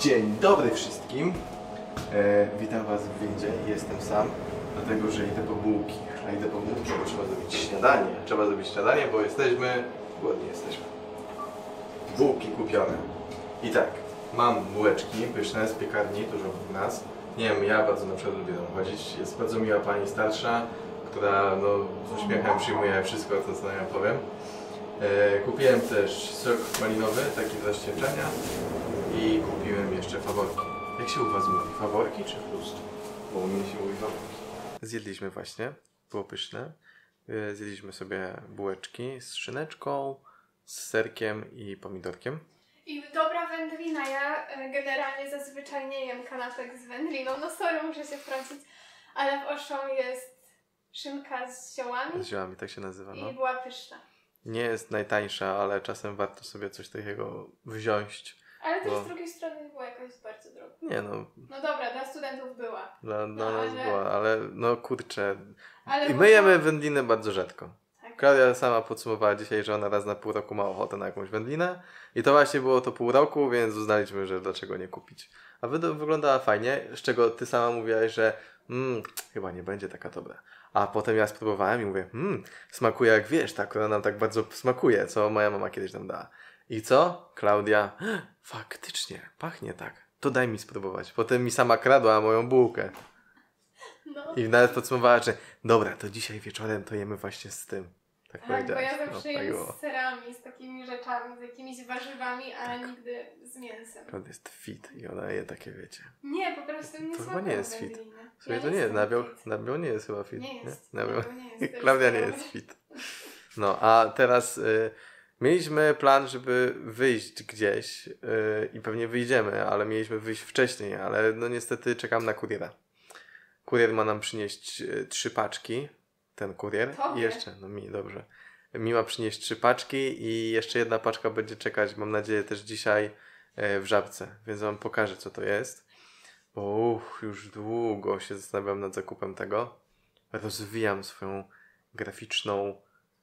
Dzień dobry wszystkim. Witam was w windzie. Jestem sam, dlatego że idę po bułki. A idę po bułki, bo trzeba zrobić śniadanie. Trzeba zrobić śniadanie, bo głodni jesteśmy. Bułki kupione. I tak, mam bułeczki pyszne z piekarni, dużo w nas. Nie wiem, ja bardzo na przykład lubię tam chodzić. Jest bardzo miła pani starsza, która z uśmiechem przyjmuje wszystko to, co ja powiem. Kupiłem też sok malinowy, taki do ścięczenia i kupiłem jeszcze faworki. Jak się u was mówi? Faworki czy chrust? Bo u mnie się mówi faworki. Zjedliśmy właśnie, było pyszne. Zjedliśmy sobie bułeczki z szyneczką, z serkiem i pomidorkiem. I dobra wędlina, ja generalnie zazwyczaj nie jem kanapek z wędliną, no sorry, muszę się wtrącić, ale w Auchan jest szynka z ziołami. Z ziołami, tak się nazywa, no. I była pyszna. Nie jest najtańsza, ale czasem warto sobie coś takiego wziąć. Ale też z drugiej strony była jakaś bardzo droga. Nie no. No dobra, dla studentów była. Dla nas była, ale no kurczę. Ale i my jemy wędlinę bardzo rzadko. Tak. Klaudia sama podsumowała dzisiaj, że ona raz na pół roku ma ochotę na jakąś wędlinę. I to właśnie było to pół roku, więc uznaliśmy, że dlaczego nie kupić. A wyglądała fajnie, z czego ty sama mówiłaś, że chyba nie będzie taka dobra. A potem ja spróbowałem i mówię, smakuje jak wiesz, ta, która nam tak bardzo smakuje, co moja mama kiedyś nam dała. I co? Klaudia, faktycznie, pachnie tak, to daj mi spróbować. Potem mi sama kradła moją bułkę. No. I nawet podsumowała, że dobra, to dzisiaj wieczorem to jemy właśnie z tym. Tak, bo ja zawsze jem z serami, z takimi rzeczami, z jakimiś warzywami, ale tak. Nigdy z mięsem. Klaudia jest fit i ona je takie, wiecie. Nie, po prostu nie smakuje. To chyba nie jest fit. Ja to nie jest, nabiał nie jest chyba fit. Nie jest. Nie? Nie jest. Klaudia nie jest fit. No, a teraz mieliśmy plan, żeby wyjść gdzieś i pewnie wyjdziemy, ale mieliśmy wyjść wcześniej, ale no niestety czekam na kuriera. Kurier ma nam przynieść 3 paczki. Ten kurier. Tobie. I jeszcze, dobrze. Mi ma przynieść 3 paczki i jeszcze jedna paczka będzie czekać, mam nadzieję, też dzisiaj w Żabce, więc wam pokażę, co to jest. Bo już długo się zastanawiam nad zakupem tego. Rozwijam swoją graficzną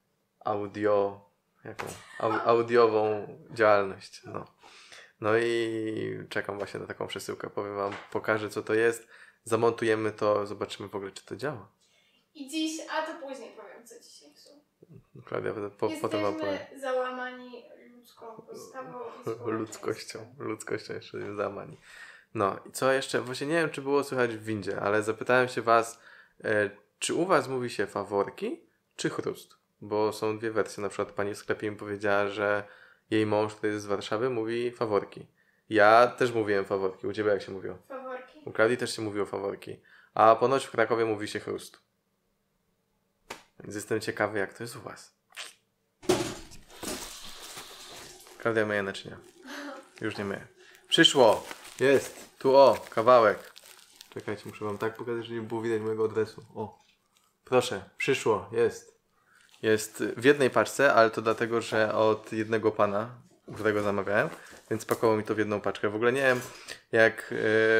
audiową działalność. No i czekam właśnie na taką przesyłkę. Powiem wam, pokażę, co to jest. Zamontujemy to, zobaczymy w ogóle, czy to działa. I dziś, a to później powiem, co dzisiaj są. Klaudia, potem wam powiem. Jesteśmy załamani ludzką postawą. Ludzkością jeszcze nie załamani. No i co jeszcze? Właśnie nie wiem, czy było słychać w windzie, ale zapytałem się was, czy u was mówi się faworki, czy chrust? Bo są dwie wersje. Na przykład pani w sklepie mi powiedziała, że jej mąż, który jest z Warszawy, mówi faworki. Ja też mówiłem faworki. U ciebie jak się mówiło? Faworki. U Klaudii też się mówiło faworki. A ponoć w Krakowie mówi się chrust. Więc jestem ciekawy, jak to jest u was. Klaudia myje naczynia. Już nie myje. Przyszło! Jest! Tu kawałek. Czekajcie, muszę wam tak pokazać, że nie było widać mojego adresu. Proszę, przyszło, jest. Jest w jednej paczce, ale to dlatego, że od jednego pana, u którego zamawiałem, więc pakował mi to w jedną paczkę. W ogóle nie wiem, jak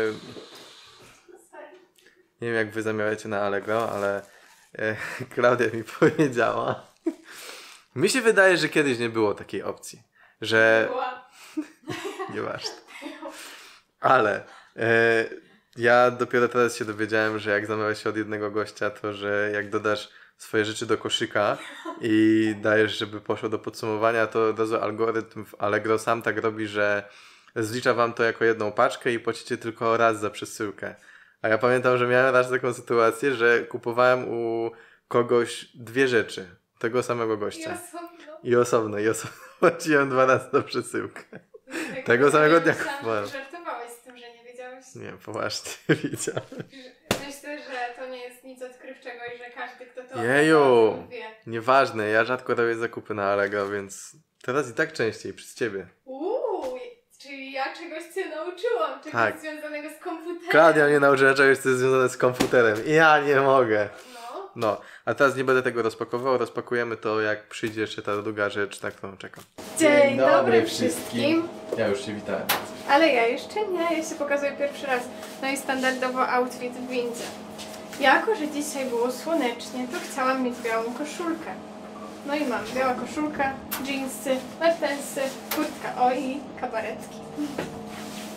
wy zamawiacie na Allegro, ale Klaudia mi powiedziała. Mi się wydaje, że kiedyś nie było takiej opcji, że... Nieważne. Ale ja dopiero teraz się dowiedziałem, że jak zamawia się od jednego gościa, to że jak dodasz swoje rzeczy do koszyka i dajesz, żeby poszło do podsumowania, to od razu algorytm w Allegro sam tak robi, że zlicza wam to jako jedną paczkę i płacicie tylko raz za przesyłkę. A ja pamiętam, że miałem raz taką sytuację, że kupowałem u kogoś 2 rzeczy tego samego gościa. I osobno płaciłem 2 razy za przesyłkę. Tego samego dnia kupowałem. Żartowałeś z tym, że nie wiedziałeś? Nie, poważnie wiedziałem. Myślę, że to nie jest nic odkrywczego i że każdy, kto to wie. Nieważne, ja rzadko robię zakupy na Allegro, więc teraz i tak częściej przez ciebie. Czyli ja czegoś cię nauczyłam, czegoś związanego z komputerem. Klaudia mnie nauczyła czegoś, co jest związane z komputerem. I ja nie mogę. No, a teraz nie będę tego rozpakował, rozpakujemy to, jak przyjdzie jeszcze ta druga rzecz, na którą czekam. Dzień dobry wszystkim. Ja już się witałem. Ale ja jeszcze nie, ja się pokazuję pierwszy raz. No i standardowo outfit w windzie. Jako, że dzisiaj było słonecznie, to chciałam mieć białą koszulkę. No i mam biała koszulka, dżinsy, martensy, kurtka i kabaretki.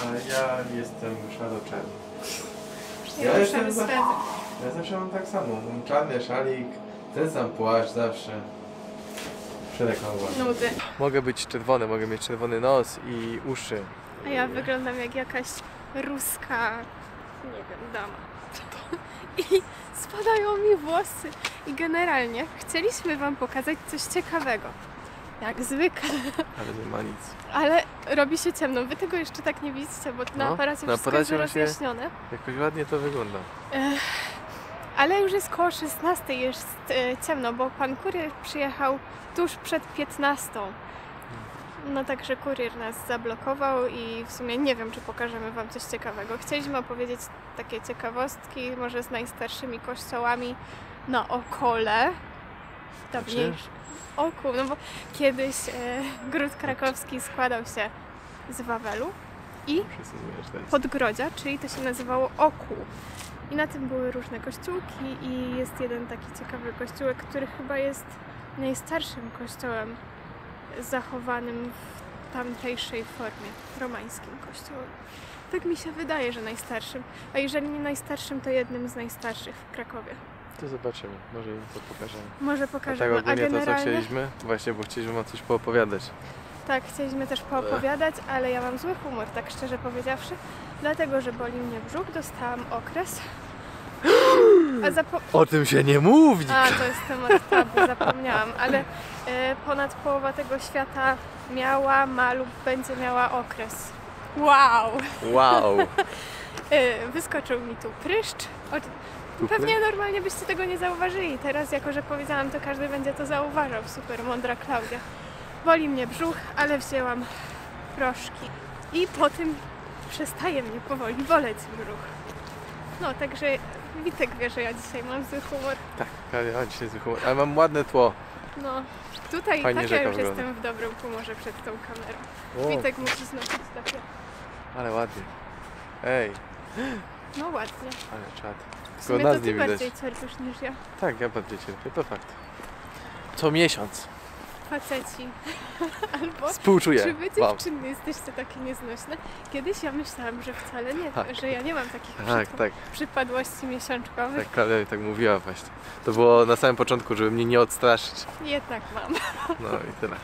A ja jestem szaro-czarny. Ja jestem sweter. Ja zawsze mam tak samo. Mam czarny szalik, ten sam płaszcz zawsze. Przereklamowanie. Nudy. Mogę być czerwony, mogę mieć czerwony nos i uszy. A ja wyglądam jak jakaś ruska, nie wiem, dama. I spadają mi włosy. I generalnie chcieliśmy wam pokazać coś ciekawego. Jak zwykle. Ale nie ma nic. Ale robi się ciemno. Wy tego jeszcze tak nie widzicie, bo na No, aparacie na wszystko jest aparacie się- rozjaśnione. Jakoś ładnie to wygląda. Ale już jest koło 16, jest ciemno, bo pan kurier przyjechał tuż przed 15. No także kurier nas zablokował i w sumie nie wiem, czy pokażemy wam coś ciekawego. Chcieliśmy opowiedzieć takie ciekawostki, może z najstarszymi kościołami na Okole. Dawniejszy. Oku, no bo kiedyś Gród Krakowski składał się z Wawelu i Przesuniesz teraz. Podgrodzia, czyli to się nazywało Oku. I na tym były różne kościółki i jest jeden taki ciekawy kościółek, który chyba jest najstarszym kościołem zachowanym w tamtejszej formie, romańskim kościołem. Tak mi się wydaje, że najstarszym, a jeżeli nie najstarszym, to jednym z najstarszych w Krakowie. To zobaczymy, może im to pokażemy. Może A tak pokażemy, ogólnie to co generalnie... chcieliśmy? Właśnie, bo chcieliśmy wam coś poopowiadać. Tak, chcieliśmy też poopowiadać, ale ja mam zły humor, tak szczerze powiedziawszy, dlatego, że boli mnie brzuch, dostałam okres. O tym się nie mówi! A, to jest temat tabu, zapomniałam, ale ponad połowa tego świata ma lub będzie miała okres. Wow! Wow! Wyskoczył mi tu pryszcz. Super. Pewnie normalnie byście tego nie zauważyli. Teraz, jako że powiedziałam, to każdy będzie to zauważał. Super, mądra Klaudia. Boli mnie brzuch, ale wzięłam proszki. I po tym przestaje mnie powoli boleć brzuch. No, także Witek wie, że ja dzisiaj mam zły humor. Tak, ja dzisiaj zły humor. Ale mam ładne tło. No, tutaj Fajnie tak ja rzeka już wygląda. jestem w dobrym humorze przed tą kamerą. O, Witek musi znosić takie. ale ładnie. Ej, No ładnie. ale czad. W Tylko sumie to nas nie ty widać. bardziej cierpisz niż ja. Tak, ja bardziej cierpię, to fakt. Co miesiąc. Faceci. Albo Współczuję czy wy wam. dziewczyny jesteście takie nieznośne? Kiedyś ja myślałam, że wcale nie, Tak. że ja nie mam takich Tak, tak. przypadłości miesiączkowych. Tak, Klaudia mi tak mówiła właśnie. To było na samym początku, żeby mnie nie odstraszyć. Jednak mam. No i tyle.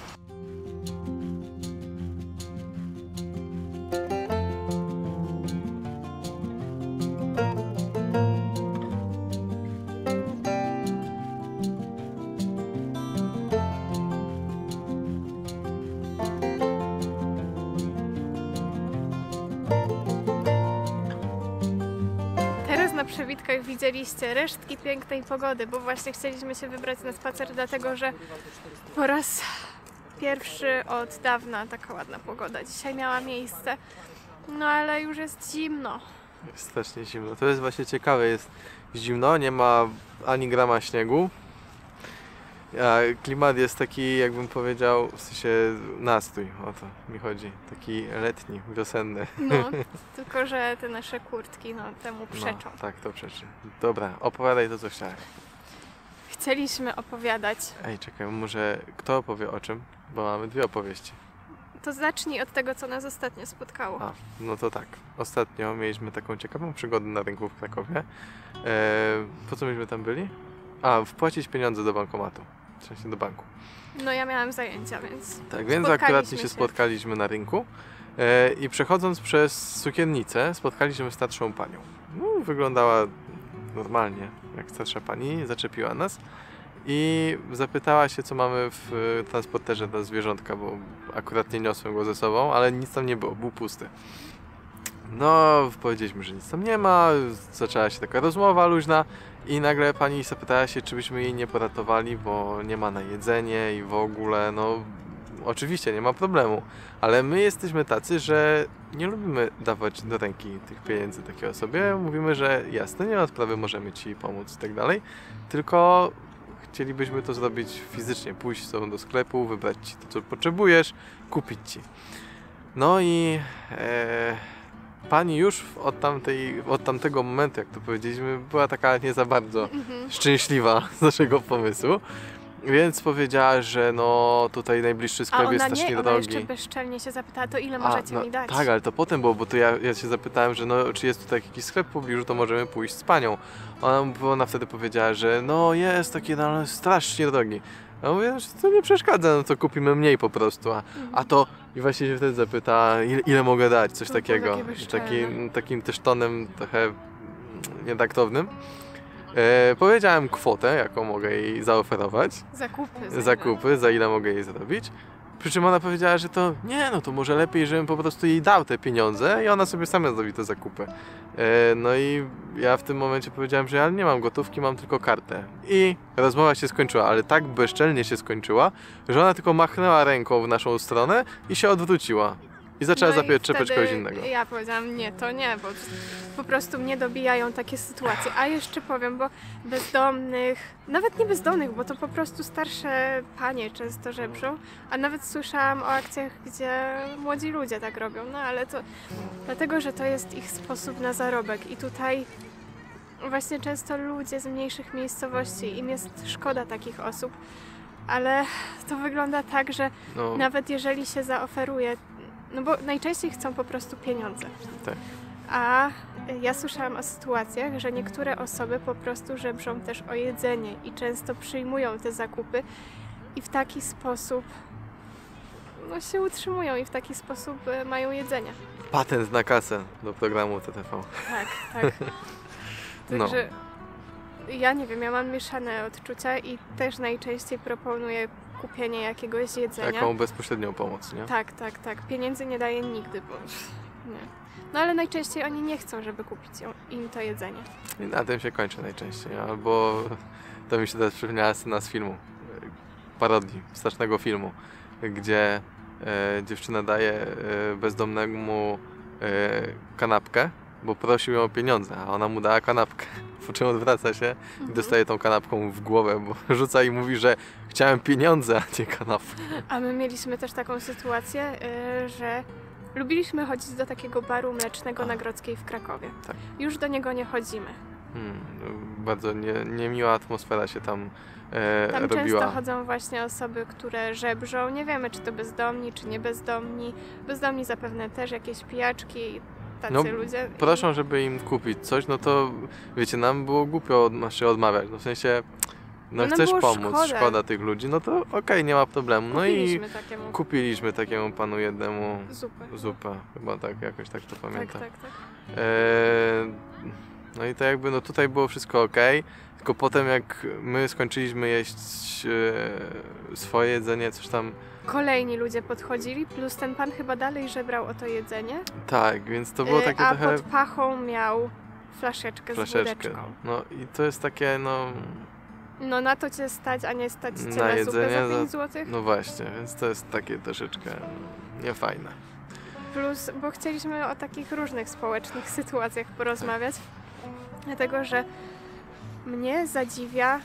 Teraz na przewitkach widzieliście resztki pięknej pogody, bo właśnie chcieliśmy się wybrać na spacer, dlatego że po raz pierwszy od dawna taka ładna pogoda dzisiaj miała miejsce. No ale już jest zimno. Jest strasznie zimno. To jest właśnie ciekawe, jest zimno, nie ma ani grama śniegu. A klimat jest taki, jakbym powiedział, w sensie nastrój, o to mi chodzi. Taki letni, wiosenny. No, tylko że te nasze kurtki no, temu przeczą. No, tak, to przeczy. Dobra, opowiadaj to, co chciałeś. Chcieliśmy opowiadać, Ej, czekaj, może kto opowie o czym? Bo mamy dwie opowieści. to zacznij od tego, co nas ostatnio spotkało. A, no to tak. Ostatnio mieliśmy taką ciekawą przygodę na rynku w Krakowie. Po co myśmy tam byli? A, wpłacić pieniądze do bankomatu. W sensie do banku. No ja miałam zajęcia, więc Tak, więc Spotkaliśmy akurat się się. spotkaliśmy na rynku i przechodząc przez sukiennicę spotkaliśmy starszą panią. No, wyglądała normalnie, jak starsza pani, zaczepiła nas i zapytała się, co mamy w transporterze dla zwierzątka, bo akurat nie niosłem go ze sobą, ale nic tam nie było, był pusty. No, powiedzieliśmy, że nic tam nie ma, zaczęła się taka rozmowa luźna i nagle pani zapytała się, czy byśmy jej nie poratowali, bo nie ma na jedzenie i w ogóle, no oczywiście nie ma problemu, ale my jesteśmy tacy, że nie lubimy dawać do ręki tych pieniędzy takiej osobie, mówimy, że jasne, nie ma sprawy, możemy ci pomóc i tak dalej, tylko chcielibyśmy to zrobić fizycznie, pójść z tobą do sklepu, wybrać ci to, co potrzebujesz, kupić ci. No i pani już od tamtego momentu, jak to powiedzieliśmy, była taka nie za bardzo szczęśliwa z naszego pomysłu. Więc powiedziała, że no tutaj najbliższy A sklep ona jest strasznie nie, ona drogi. jeszcze bezczelnie się zapytała, to ile możecie no, mi dać? tak, ale to potem było, bo to ja się zapytałem, że no czy jest tutaj jakiś sklep w pobliżu, to możemy pójść z panią. Ona wtedy powiedziała, że no jest taki, no ale strasznie drogi. Ja mówię, że to nie przeszkadza, no to kupimy mniej po prostu. A to i właśnie się wtedy zapyta, ile mogę dać, coś To było takiego. takie bezczelne. Takim też tonem trochę nietaktownym. Powiedziałem kwotę, jaką mogę jej zaoferować. Zakupy, za ile mogę jej zrobić. Przy czym ona powiedziała, że to nie, no to może lepiej, żebym po prostu jej dał te pieniądze i ona sobie sama zrobi te zakupy. No i ja w tym momencie powiedziałem, że ja nie mam gotówki, mam tylko kartę. I rozmowa się skończyła, ale tak bezczelnie się skończyła, że ona tylko machnęła ręką w naszą stronę i się odwróciła. I zaczęła czepiać kogoś innego. Ja powiedziałam, nie, to nie, bo po prostu mnie dobijają takie sytuacje. A jeszcze powiem, bo bezdomnych, nawet nie bezdomnych, bo to po prostu starsze panie często żebrzą, a nawet słyszałam o akcjach, gdzie młodzi ludzie tak robią, no ale to dlatego, że to jest ich sposób na zarobek i tutaj właśnie często ludzie z mniejszych miejscowości, im jest szkoda takich osób, ale to wygląda tak, że No, nawet jeżeli się zaoferuje, no bo najczęściej chcą po prostu pieniądze. tak. A ja słyszałam o sytuacjach, że niektóre osoby po prostu żebrzą też o jedzenie i często przyjmują te zakupy i w taki sposób no, się utrzymują i w taki sposób mają jedzenie. Patent na kasę do programu TTV. Tak, tak. No. Także ja nie wiem, ja mam mieszane odczucia i też najczęściej proponuję kupienie jakiegoś jedzenia. Taką bezpośrednią pomoc, nie? Tak, tak, tak. Pieniędzy nie daję nigdy, bo nie. No ale najczęściej oni nie chcą, żeby kupić im to jedzenie. I na tym się kończy najczęściej, albo to mi się teraz przypomniała scena z filmu, parodii, strasznego filmu, gdzie dziewczyna daje bezdomnemu kanapkę, bo prosił ją o pieniądze, a ona mu dała kanapkę. Po czym odwraca się i dostaje tą kanapką w głowę, bo rzuca i mówi, że chciałem pieniądze, a nie kanapkę. A my mieliśmy też taką sytuację, że lubiliśmy chodzić do takiego baru mlecznego na Grodzkiej w Krakowie. Tak. Już do niego nie chodzimy. Bardzo niemiła atmosfera się tam Tam robiła. często chodzą właśnie osoby, które żebrzą. Nie wiemy, czy to bezdomni, czy nie bezdomni. Bezdomni zapewne też, jakieś pijaczki, tacy No, ludzie. Proszą, żeby im kupić coś, no to wiecie, nam było głupio się odmawiać. No w sensie, no nam chcesz było pomóc, szkoda. szkoda tych ludzi, no to okej, nie ma problemu. No i Kupiliśmy takiemu panu jednemu zupę. zupę, chyba tak, jakoś tak to Tak, pamiętam. tak, tak. No i to jakby, no tutaj było wszystko okej, tylko potem jak my skończyliśmy jeść swoje jedzenie, coś tam, Kolejni ludzie podchodzili, plus ten pan chyba dalej żebrał o to jedzenie. tak, więc to było takie a trochę pod pachą miał flaszeczkę z flaszeczkę. wódeczką. No i to jest takie, no, No na to cię stać, a nie stać cię na na zupę jedzenie, za 5 zł. no właśnie, więc to jest takie troszeczkę niefajne. Plus, bo chcieliśmy o takich różnych społecznych sytuacjach porozmawiać. Dlatego, że mnie zadziwia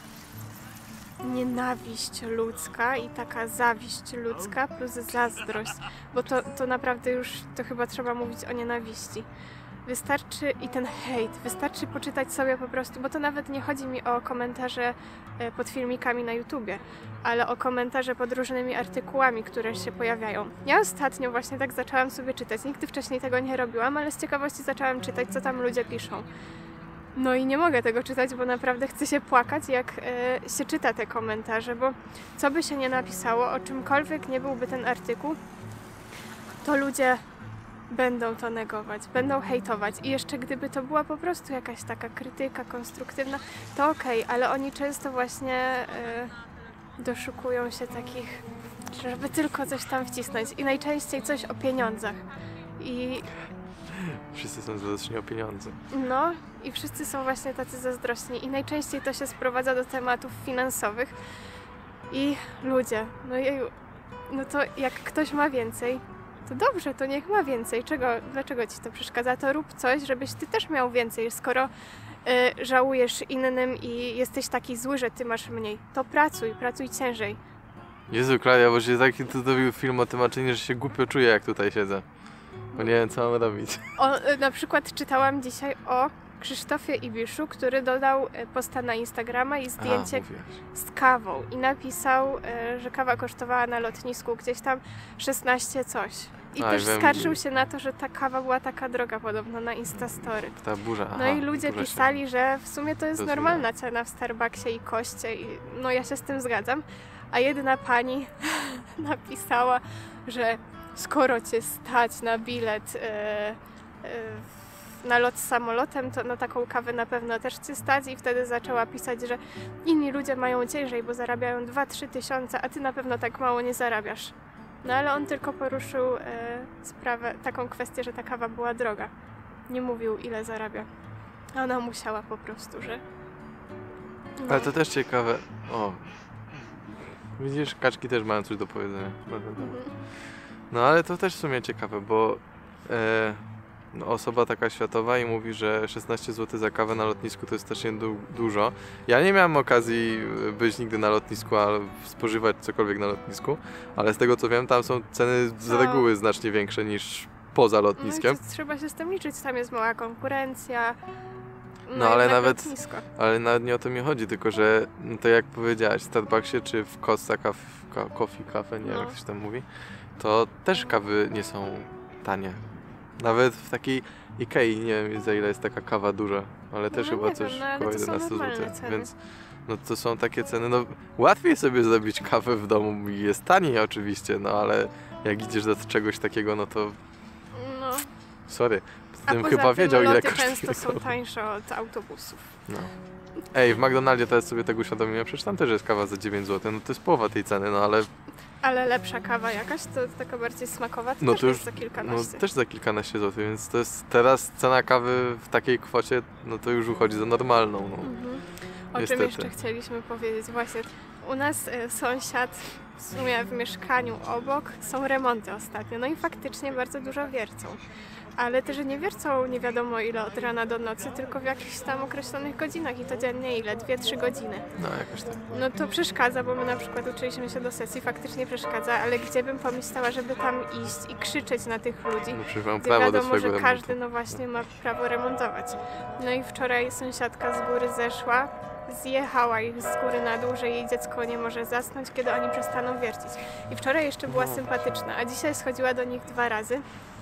nienawiść ludzka i taka zawiść ludzka plus zazdrość. Bo to naprawdę już, to chyba trzeba mówić o nienawiści. Wystarczy i ten hejt, wystarczy poczytać sobie po prostu, bo to nawet nie chodzi mi o komentarze pod filmikami na YouTubie, ale o komentarze pod różnymi artykułami, które się pojawiają. Ja ostatnio właśnie tak zaczęłam sobie czytać, nigdy wcześniej tego nie robiłam, ale z ciekawości zaczęłam czytać, co tam ludzie piszą. No i nie mogę tego czytać, bo naprawdę chcę się płakać, jak się czyta te komentarze, bo co by się nie napisało, o czymkolwiek nie byłby ten artykuł, to ludzie będą to negować, będą hejtować i jeszcze gdyby to była po prostu jakaś taka krytyka konstruktywna, to okej, ale oni często właśnie doszukują się takich, żeby tylko coś tam wcisnąć i najczęściej coś o pieniądzach. I Wszyscy są zazdrosni o pieniądze. no i wszyscy są właśnie tacy zazdrośni i najczęściej to się sprowadza do tematów finansowych i ludzie, no jeju, no to jak ktoś ma więcej, to dobrze, to niech ma więcej. Dlaczego ci to przeszkadza? To rób coś, żebyś ty też miał więcej. Skoro żałujesz innym i jesteś taki zły, że ty masz mniej, to pracuj ciężej. Jezu, Klaudia, bo się taki tu zrobił film o tematynie, że się głupio czuję, jak tutaj siedzę. Bo nie wiem, co mam robić. Na przykład czytałam dzisiaj o Krzysztofie Ibiszu, który dodał posta na Instagrama i zdjęcie mówiłaś. z kawą i napisał, że kawa kosztowała na lotnisku gdzieś tam 16 coś. I też wiem. skarżył się na to, że ta kawa była taka droga podobno na Instastory. Ta burza, No i ludzie burza się pisali, że w sumie to jest rozwija. normalna cena w Starbucksie i koście i no ja się z tym zgadzam. A jedna pani napisała, że skoro cię stać na bilet na lot samolotem, to na taką kawę na pewno też cię stać i wtedy zaczęła pisać, że inni ludzie mają ciężej, bo zarabiają 2-3 tysiące, a ty na pewno tak mało nie zarabiasz. No ale on tylko poruszył sprawę, taką kwestię, że ta kawa była droga. Nie mówił, ile zarabia. Ona musiała po prostu, że... No. Ale to też ciekawe. O. Widzisz, kaczki też mają coś do powiedzenia. No ale to też w sumie ciekawe, bo no, osoba taka światowa i mówi, że 16 zł za kawę na lotnisku to jest też dużo. Ja nie miałem okazji być nigdy na lotnisku, ale spożywać cokolwiek na lotnisku, ale z tego co wiem, tam są ceny z reguły znacznie większe niż poza lotniskiem. No, trzeba się z tym liczyć, tam jest mała konkurencja. No ale nawet, lotnisko. ale nawet nie o to mi chodzi, tylko że no, to jak powiedziałaś, w Starbucksie czy w Costa Coffee Cafe, nie wiem jak się tam mówi, to też kawy nie są tanie. Nawet w takiej Ikei, nie wiem za ile jest taka kawa duża, ale też chyba coś około 11 zł, więc no to są takie ceny, no łatwiej sobie zrobić kawę w domu i jest taniej oczywiście, no ale jak idziesz do czegoś takiego, no to no. sorry, A tym poza chyba tym wiedział ile loty kosztuje często są kawa. tańsze od autobusów. No. Ej, w McDonaldzie teraz sobie tego uświadomiłem, przecież tam też jest kawa za 9 zł, no to jest połowa tej ceny, no ale... Ale lepsza kawa jakaś, to taka bardziej smakowa, to No też to już, jest za kilkanaście. no też za kilkanaście złotych, więc to jest teraz cena kawy w takiej kwocie, no to już uchodzi za normalną, no. O Niestety. czym jeszcze chcieliśmy powiedzieć? Właśnie u nas sąsiad w sumie w mieszkaniu obok są remonty ostatnio, no i faktycznie bardzo dużo wiercą. Ale też nie wiercą nie wiadomo ile od rana do nocy, tylko w jakichś tam określonych godzinach i to dziennie ile? 2-3 godziny. No jakoś tak. No to przeszkadza, bo my na przykład uczyliśmy się do sesji, faktycznie przeszkadza, ale gdzie bym pomyślała, żeby tam iść i krzyczeć na tych ludzi? No przecież mam Gdzie prawo do wiadomo, swojego że remontu. każdy no właśnie ma prawo remontować. No i wczoraj sąsiadka z góry zeszła, zjechała ich z góry na dół, że jej dziecko nie może zasnąć, kiedy oni przestaną wiercić. I wczoraj jeszcze była sympatyczna, a dzisiaj schodziła do nich 2 razy.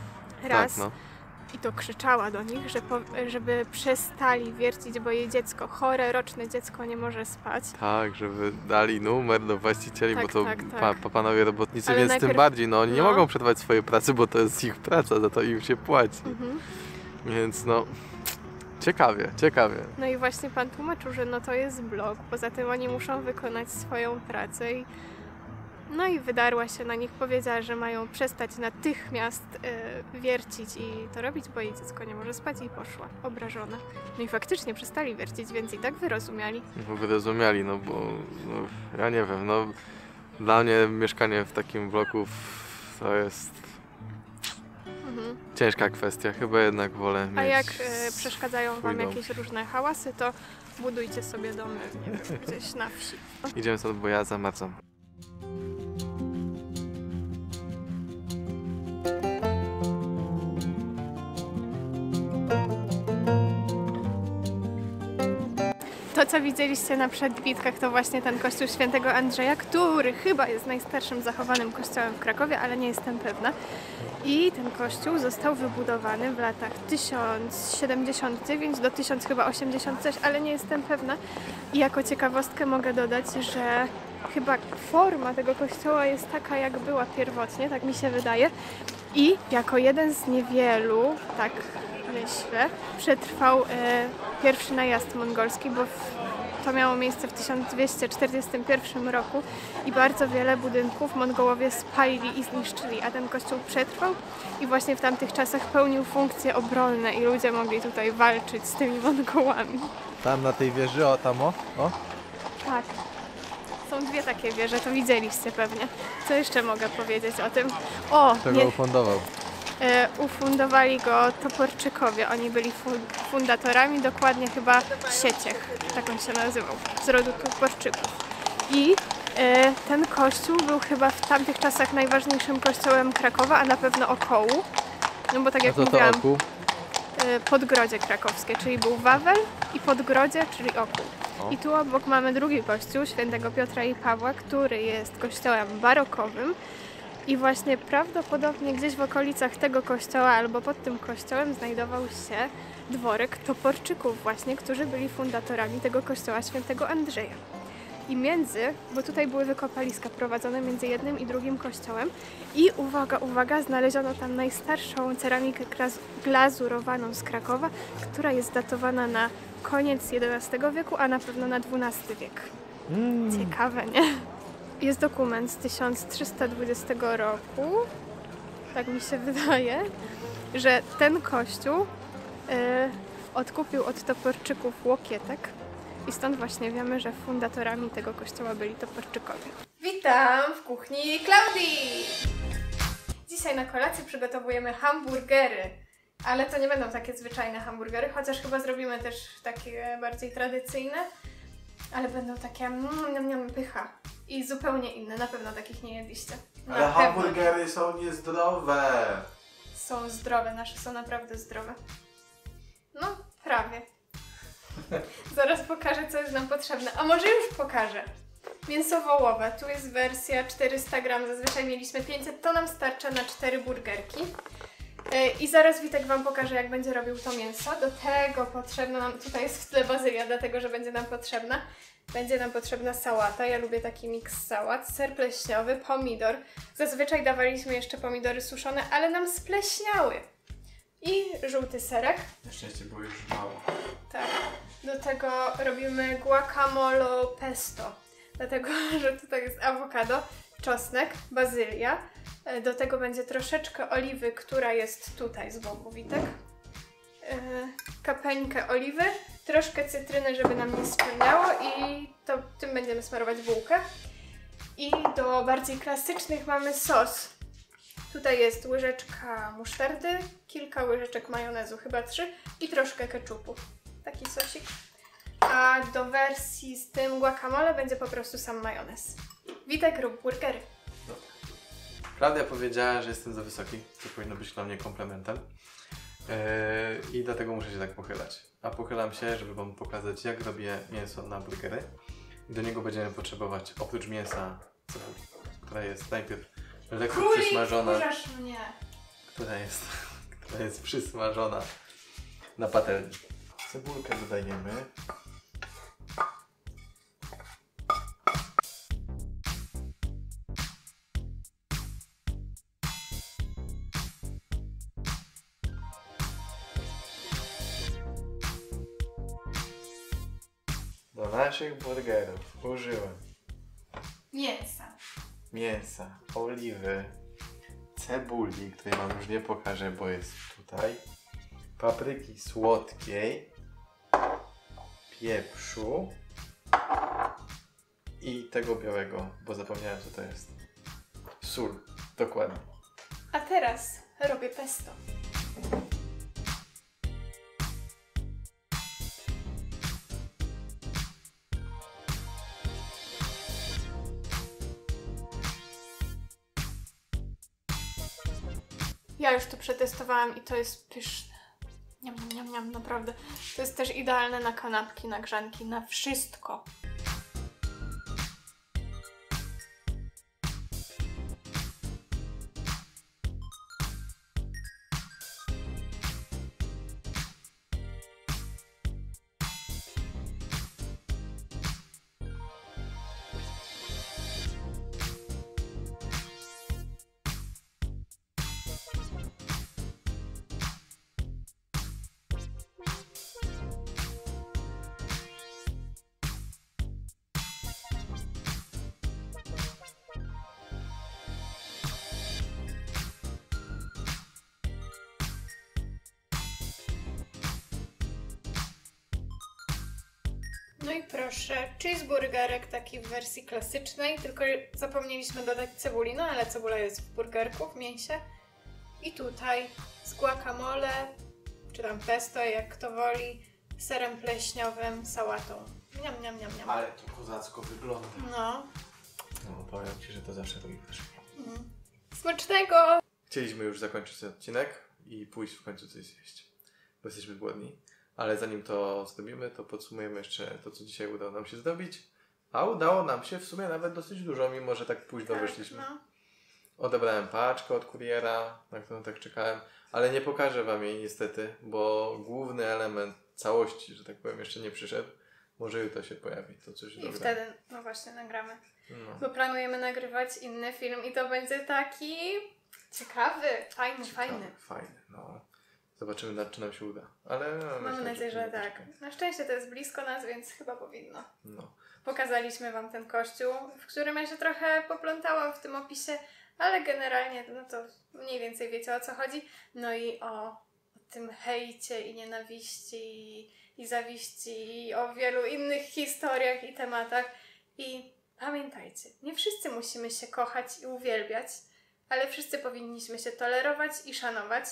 Raz. Tak, no. I to krzyczała do nich, żeby przestali wiercić, bo jej dziecko, chore, roczne dziecko nie może spać. Tak, żeby dali numer do właścicieli, Tak, bo to tak, tak. panowie robotnicy, Ale więc najpierw- tym bardziej, no oni nie no. mogą przerwać swojej pracy, bo to jest ich praca, za to im się płaci. Mhm. Więc no, ciekawie, ciekawie. No i właśnie pan tłumaczył, że no to jest blog, poza tym oni muszą wykonać swoją pracę i no i wydarła się na nich, powiedziała, że mają przestać natychmiast wiercić i to robić, bo jej dziecko nie może spać i poszła obrażona. No i faktycznie przestali wiercić, więc i tak wyrozumiali. No, wyrozumiali, no bo no, ja nie wiem, no dla mnie mieszkanie w takim bloku to jest ciężka kwestia, chyba jednak wolę mieć... A jak przeszkadzają swój wam dom. jakieś różne hałasy, to budujcie sobie domy, nie wiem, gdzieś na wsi. Idziemy stąd, bo ja zamarzam. To, co widzieliście na przedbitkach, to właśnie ten kościół świętego Andrzeja, który chyba jest najstarszym zachowanym kościołem w Krakowie, ale nie jestem pewna. I ten kościół został wybudowany w latach 1079 do 1080 coś, ale nie jestem pewna. I jako ciekawostkę mogę dodać, że chyba forma tego kościoła jest taka, jak była pierwotnie, tak mi się wydaje. I jako jeden z niewielu, tak myślę, przetrwał pierwszy najazd mongolski, bo to miało miejsce w 1241 roku i bardzo wiele budynków Mongołowie spalili i zniszczyli, a ten kościół przetrwał i właśnie w tamtych czasach pełnił funkcje obronne i ludzie mogli tutaj walczyć z tymi Mongołami. Tam na tej wieży, o tam o. Tak. Są 2 takie wieże, to widzieliście pewnie. Co jeszcze mogę powiedzieć o tym? O, Kto go ufundował? Ufundowali go Toporczykowie. Oni byli fundatorami, dokładnie chyba Sieciech, tak on się nazywał, z rodu Toporczyków. I ten kościół był chyba w tamtych czasach najważniejszym kościołem Krakowa, a na pewno okołu. No bo tak jak mówiłam, Podgrodzie krakowskie, czyli był Wawel i Podgrodzie, czyli Okół. I tu obok mamy drugi kościół świętego Piotra i Pawła, który jest kościołem barokowym. I właśnie prawdopodobnie gdzieś w okolicach tego kościoła albo pod tym kościołem znajdował się dworek Toporczyków właśnie, którzy byli fundatorami tego kościoła świętego Andrzeja. I bo tutaj były wykopaliska prowadzone między jednym i drugim kościołem i uwaga, uwaga, znaleziono tam najstarszą ceramikę glazurowaną z Krakowa, która jest datowana na koniec XI wieku, a na pewno na XII wiek. Ciekawe, nie? Jest dokument z 1320 roku, tak mi się wydaje, że ten kościół odkupił od Toporczyków Łokietek i stąd właśnie wiemy, że fundatorami tego kościoła byli Toporczykowie. Witam w kuchni Klaudii! Dzisiaj na kolację przygotowujemy hamburgery, ale to nie będą takie zwyczajne hamburgery, chociaż chyba zrobimy też takie bardziej tradycyjne, ale będą takie pycha. I zupełnie inne, na pewno takich nie jedliście. Ale hamburgery są niezdrowe. Są zdrowe, nasze są naprawdę zdrowe. No, prawie. Zaraz pokażę, co jest nam potrzebne. A może już pokażę. Mięso wołowe. Tu jest wersja 400 gram. Zazwyczaj mieliśmy 500. To nam starcza na 4 burgerki. I zaraz Witek Wam pokaże, jak będzie robił to mięso. Do tego potrzebna nam, tutaj jest w tle bazylia, dlatego że będzie nam potrzebna. Będzie nam potrzebna sałata. Ja lubię taki miks sałat. Ser pleśniowy, pomidor. Zazwyczaj dawaliśmy jeszcze pomidory suszone, ale nam spleśniały. I żółty serek. Na szczęście było już mało. Tak. Do tego robimy guacamole pesto. Dlatego, że tutaj jest awokado, czosnek, bazylia. Do tego będzie troszeczkę oliwy, która jest tutaj z boku, Witek. Kapeńkę oliwy, troszkę cytryny, żeby nam nie spłynęło i to tym będziemy smarować bułkę. I do bardziej klasycznych mamy sos. Tutaj jest łyżeczka musztardy, kilka łyżeczek majonezu, chyba 3 i troszkę keczupu. Taki sosik. A do wersji z tym guacamole będzie po prostu sam majonez. Witek, rób burgery. Klaudia powiedziała, że jestem za wysoki, co powinno być dla mnie komplementem. I dlatego muszę się tak pochylać. A pochylam się, żeby Wam pokazać, jak robię mięso na burgery. I do niego będziemy potrzebować oprócz mięsa cebuli, która jest najpierw lekko przysmażona. Mnie. Która jest przysmażona na patelni. Cebulkę dodajemy. Do naszych burgerów użyłem mięsa, oliwy, cebuli, której Wam już nie pokażę, bo jest tutaj, papryki słodkiej, pieprzu i tego białego, bo zapomniałem, co to jest. Sól, dokładnie. A teraz robię pesto. Ja już to przetestowałam i to jest pyszne. Niam, naprawdę. To jest też idealne na kanapki, na grzanki, na wszystko. No i proszę, cheeseburgerek taki w wersji klasycznej, tylko zapomnieliśmy dodać cebuli, no ale cebula jest w burgerku, w mięsie. I tutaj z guacamole, czy tam pesto, jak kto woli, serem pleśniowym, sałatą. Niam. Ale to kozacko wygląda. No. No, powiem Ci, że to zawsze robi wrażenie. Smacznego! Chcieliśmy już zakończyć ten odcinek i pójść w końcu coś zjeść. bo jesteśmy głodni. Ale zanim to zrobimy, to podsumujemy jeszcze to, co dzisiaj udało nam się zrobić. A udało nam się w sumie nawet dosyć dużo, mimo że tak późno wyszliśmy. No. Odebrałem paczkę od kuriera, na którą tak czekałem, ale nie pokażę wam jej niestety, bo główny element całości, że tak powiem, jeszcze nie przyszedł. Może jutro się pojawi, to coś I dobrego. wtedy, no właśnie, nagramy. No. Bo planujemy nagrywać inny film i to będzie taki ciekawy, fajny. Fajny, no. Zobaczymy, czy nam się uda. Ale no, Mamy myślę, nadzieję, że powinno być tak. okej. Na szczęście to jest blisko nas, więc chyba powinno. No. Pokazaliśmy wam ten kościół, w którym ja się trochę poplątałam w tym opisie, ale generalnie no to mniej więcej wiecie, o co chodzi. No i o tym hejcie i nienawiści i zawiści i o wielu innych historiach i tematach. I pamiętajcie, nie wszyscy musimy się kochać i uwielbiać, ale wszyscy powinniśmy się tolerować i szanować.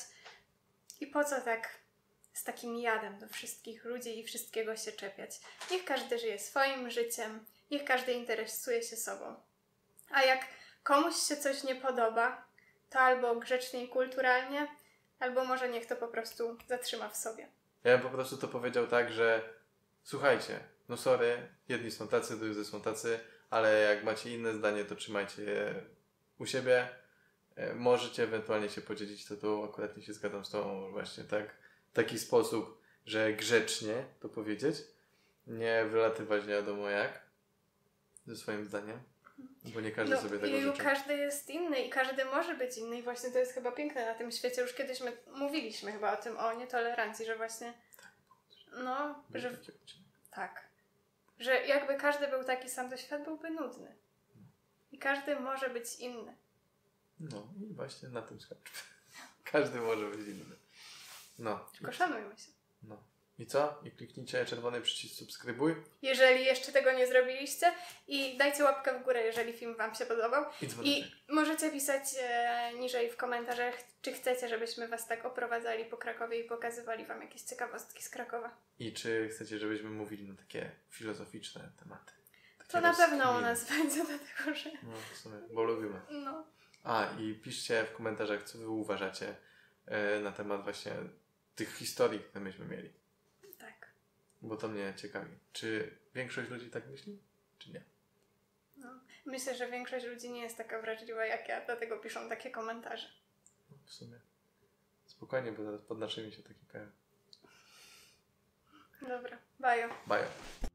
I po co tak z takim jadem do wszystkich ludzi i wszystkiego się czepiać? Niech każdy żyje swoim życiem, niech każdy interesuje się sobą. A jak komuś się coś nie podoba, to albo grzecznie i kulturalnie, albo może niech to po prostu zatrzyma w sobie. Ja bym po prostu to powiedział tak, że słuchajcie, no sorry, jedni są tacy, drudzy są tacy, ale jak macie inne zdanie, to trzymajcie je u siebie. Możecie ewentualnie się podzielić, to tu akurat nie się zgadzam z tobą właśnie tak, w taki sposób, że grzecznie to powiedzieć, nie wylatywać nie wiadomo jak ze swoim zdaniem, bo nie każdy sobie tego i życzy. każdy jest inny i każdy może być inny i właśnie to jest chyba piękne na tym świecie. Już kiedyś my mówiliśmy chyba o tym, o nietolerancji, że właśnie no, Był że taki odcinek. tak, że jakby każdy był taki sam, to świat byłby nudny. I każdy może być inny. No i właśnie na tym skończmy. Każdy może być inny. No. Tylko szanujmy się. No. I co? I kliknijcie czerwony przycisk subskrybuj. Jeżeli jeszcze tego nie zrobiliście i dajcie łapkę w górę, jeżeli film wam się podobał. I dzwoneczek. I możecie pisać niżej w komentarzach, czy chcecie, żebyśmy was tak oprowadzali po Krakowie i pokazywali wam jakieś ciekawostki z Krakowa. I czy chcecie, żebyśmy mówili na takie filozoficzne tematy? Takie To na pewno u rozkminy. nas będzie, dlatego że... No w sumie, bo lubimy. No. A i piszcie w komentarzach, co wy uważacie na temat właśnie tych historii, które myśmy mieli. Tak. Bo to mnie ciekawi. Czy większość ludzi tak myśli, czy nie? No. Myślę, że większość ludzi nie jest taka wrażliwa jak ja, dlatego piszą takie komentarze. No, w sumie. Spokojnie, bo zaraz pod naszymi się taki pojawi. Dobra, bajo. Bye.